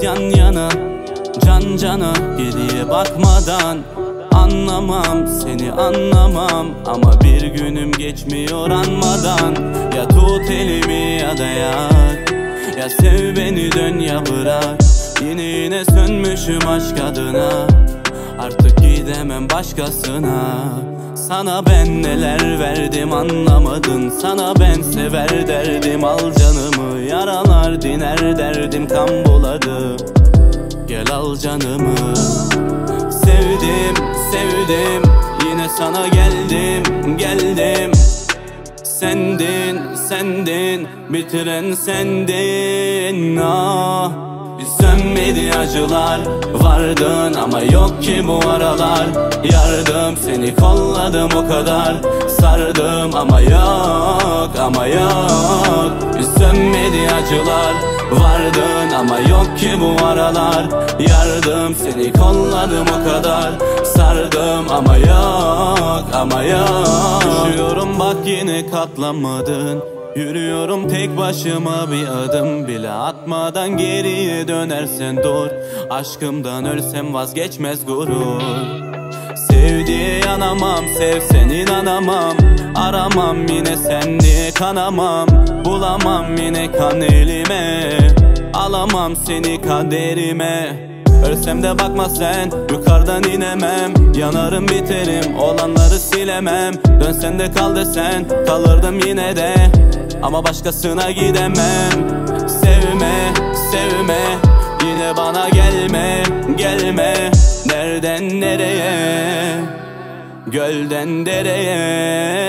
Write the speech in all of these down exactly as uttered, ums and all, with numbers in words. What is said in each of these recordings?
yan yana, can cana, geriye bakmadan. Anlamam, seni anlamam, ama bir günüm geçmiyor anmadan. Ya tut elimi ya da yak, ya sev beni dön ya bırak. Yine yine sönmüşüm aşk adına, artık gidemem başkasına. Sana ben neler verdim anlamadın, sana ben sever derdim al canımı. Yaralar diner derdim kan buladı, gel al canımı. Sevdim, sevdim, yine sana geldim, geldim. Sendin, sendin, bitiren sendin. Ah, sönmedi acılar, vardın ama yok ki bu aralar. Yardım seni kolladım o kadar, sardım ama yok, ama yok. Sönmedi acılar, vardın ama yok ki bu aralar. Yardım seni kolladım o kadar, sardım ama yok, ama yok. Düşüyorum bak yine katlanmadın, yürüyorum tek başıma bir adım bile atmadan. Geriye dönersen dur, aşkımdan ölsem vazgeçmez gurur. Sev diye yanamam, sevsen inanamam. Aramam yine sen diye kanamam, bulamam yine kan elime. Alamam seni kaderime, ölsem de bakma sen, yukarıdan inemem. Yanarım biterim, olanları silemem. Dönsen de kal desen, kalırdım yine de, ama başkasına gidemem. Sevme, sevme, yine bana gelme, gelme. Nereden nereye, gölden dereye.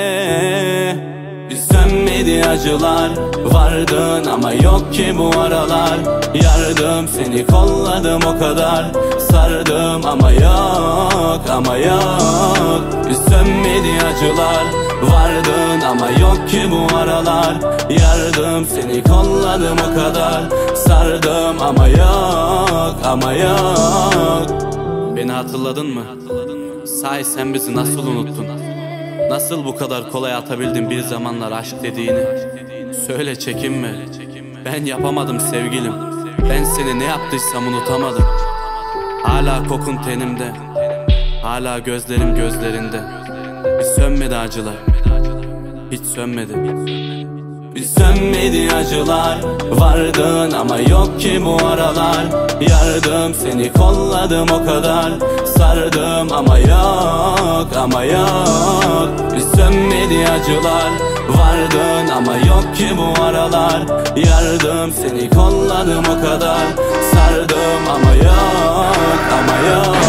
Sönmedi acılar, vardın ama yok ki bu aralar. Yardım seni kolladım o kadar, sardım ama yok, ama yok. Sönmedi acılar, vardın ama yok ki bu aralar. Yardım seni kolladım o kadar, sardım ama yok, ama yok. Beni hatırladın mı? Sahi sen bizi nasıl unuttun? Nasıl bu kadar kolay atabildin bir zamanlar aşk dediğini? Söyle çekinme, ben yapamadım sevgilim. Ben seni ne yaptıysam unutamadım. Hala kokun tenimde, hala gözlerim gözlerinde. Hiç sönmedi acılar, hiç sönmedi. Sönmedi acılar, vardın ama yok ki bu aralar. Yardım seni kolladım o kadar, sardım ama yok, ama yok. Sönmedi acılar, vardın ama yok ki bu aralar. Yardım seni kolladım o kadar, sardım ama yok, ama yok.